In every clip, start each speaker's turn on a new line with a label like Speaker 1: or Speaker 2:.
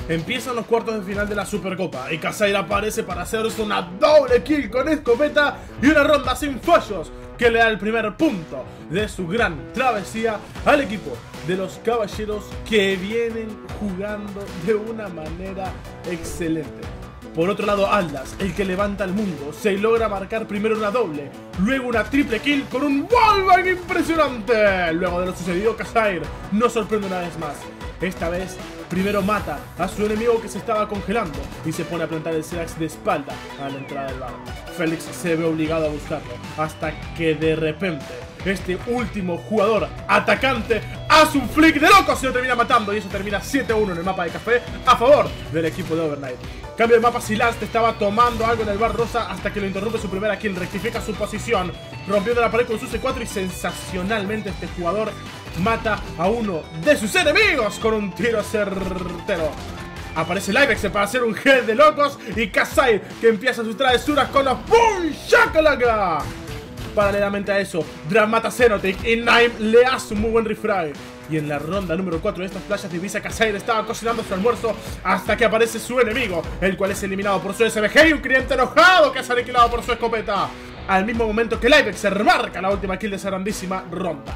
Speaker 1: Empiezan los cuartos de final de la Supercopa y Kazair aparece para hacerse una doble kill con escopeta y una ronda sin fallos que le da el primer punto de su gran travesía al equipo de los caballeros, que vienen jugando de una manera excelente. Por otro lado, Atlas, el que levanta el mundo, se logra marcar primero una doble, luego una triple kill con un wallbang impresionante. Luego de lo sucedido, Kazair no sorprende una vez más. Esta vez, primero mata a su enemigo que se estaba congelando y se pone a plantar el Serax de espalda a la entrada del bar. Félix se ve obligado a buscarlo, hasta que de repente este último jugador atacante hace un flick de locos y lo termina matando, y eso termina 7-1 en el mapa de café a favor del equipo de Overnight. Cambio de mapa, Silance estaba tomando algo en el bar rosa hasta que lo interrumpe su primera kill, rectifica su posición, rompiendo la pared con su C4 y sensacionalmente este jugador mata a uno de sus enemigos con un tiro certero. Aparece Livex para hacer un head de locos y Kazair, que empieza sus travesuras con los ¡Boom! ¡Shakalaka! Paralelamente a eso, Drav mata a Xenotic y Naim le hace un muy buen refrag. Y en la ronda número 4 de estas playas divisa, Kazair estaba cocinando su almuerzo hasta que aparece su enemigo, el cual es eliminado por su SBG y un cliente enojado que es aniquilado por su escopeta. Al mismo momento que Livex se remarca la última kill de esa grandísima ronda.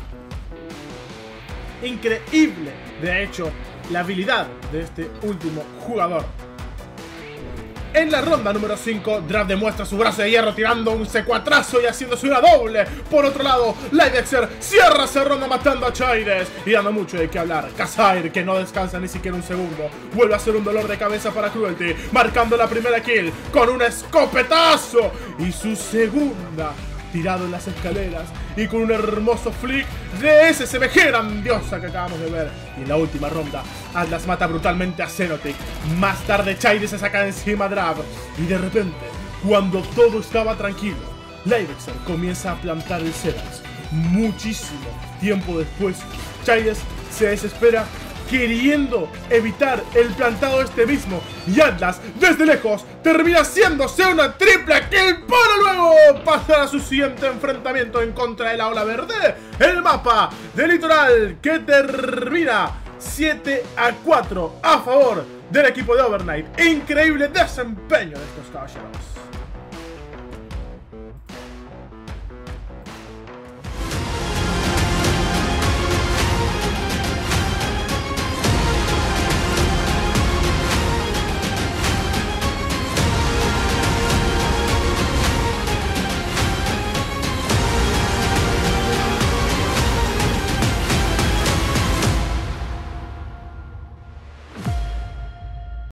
Speaker 1: Increíble, de hecho, la habilidad de este último jugador. En la ronda número 5, Drav demuestra su brazo de hierro tirando un C4 y haciéndose una doble. Por otro lado, Livexer cierra esa ronda matando a Chaides y dando mucho de qué hablar. Kazair, que no descansa ni siquiera un segundo, vuelve a ser un dolor de cabeza para Cruelty, marcando la primera kill con un escopetazo y su segunda tirado en las escaleras y con un hermoso flick de SSBG grandiosa que acabamos de ver. Y en la última ronda, Atlas mata brutalmente a Xenotic. Más tarde, Chaides se saca de encima a Drav. Y de repente, cuando todo estaba tranquilo, Livexer comienza a plantar el Serax. Muchísimo tiempo después, Chaides se desespera queriendo evitar el plantado este mismo, y Atlas desde lejos termina haciéndose una triple kill para luego pasar a su siguiente enfrentamiento en contra de la Ola Verde, el mapa de Litoral, que termina 7-4 a favor del equipo de Overnight. Increíble desempeño de estos caballeros.